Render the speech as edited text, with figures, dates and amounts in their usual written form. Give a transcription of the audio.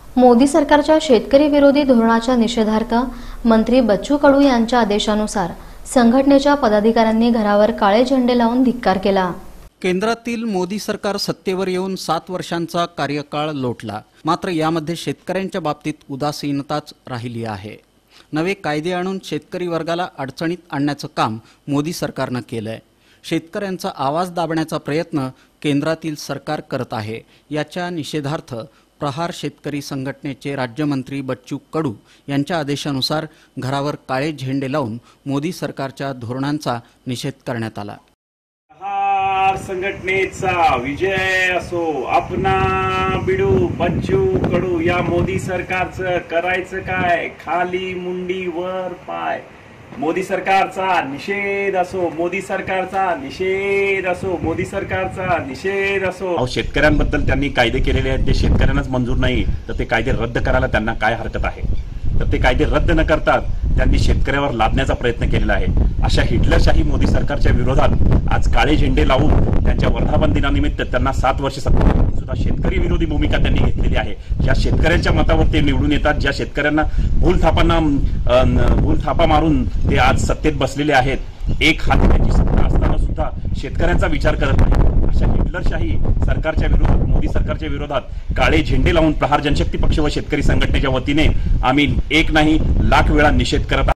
मोदी सरकारच्या शेतकरी विरोधी धोरणाच्या निषेधार्थ मंत्री बच्चू कडू यांच्या आदेशानुसार संघटनेच्या पदाधिकाऱ्यांनी घरावर काळे झेंडे लावून धिक्कार केला। केंद्रातील मोदी सरकार सत्तेवर येऊन 7 वर्षांचा कार्यकाळ लोटला, मात्र यामध्ये शेतकऱ्यांच्या बाबतीत उदासीनताच राहिली आहे। नवे कायदे आणून शेतकरी वर्गाला अडचणीत आणण्याचं काम मोदी सरकारनं केलंय। शेतकऱ्यांचा आवाज दाबण्याचा प्रयत्न केंद्रातील सरकार करत आहे। याच्या निषेधार्थ प्रहार शेतकरी संघटनेचे राज्यमंत्री बच्चू कडू यांच्या आदेशानुसार घरावर काळे झेंडे लावून मोदी सरकारच्या धोरणांचा निषेध करण्यात आला। प्रहार संघटनेचा विजय असो। अपना बिडू बच्चू कडू या मोदी सरकारचं करायचं काय, खाली मुंडी वर पाय। मोदी सरकारचा निषेध असो, मोदी सरकारचा निषेध असो, मोदी सरकारचा निषेध असो। शेतकऱ्यांबद्दल त्यांनी कायदे केलेले आहेत, ते शेतकऱ्यांनाच मंजूर नाही तर ते कायदे रद्द करायला त्यांना काय हरकत आहे? तर ते कायदे रद्द न करता त्यांनी शेतकऱ्यावर लादण्याचा प्रयत्न केलेला आहे। अशा हिटलरशाही मोदी सरकारच्या विरोधात आज काळे झेंडे लावून त्यांच्या वर्धापन दिनानिमित्त त्यांना 7 वर्ष सत्तेत सुद्धा शेतकरी विरोधी भूमिका त्यांनी घेतलेली आहे। ज्या शेतकऱ्यांच्या मतावर ते निवडून येतात, ज्या शेतकऱ्यांना भूलथापा मारून ते आज सत्तेत बसलेले आहेत, एक हाती त्यांची सत्ता असताना सुद्धा शेतकऱ्यांचा विचार करत नाही। अशा हिटलरशाही सरकारच्या विरोधात, मोदी सरकारच्या विरोधात काळे झेंडे लावून प्रहार जनशक्ती पक्ष व शेतकरी संघटनेच्या वतीने आम्ही एक नाही लाख वेळा निषेध करत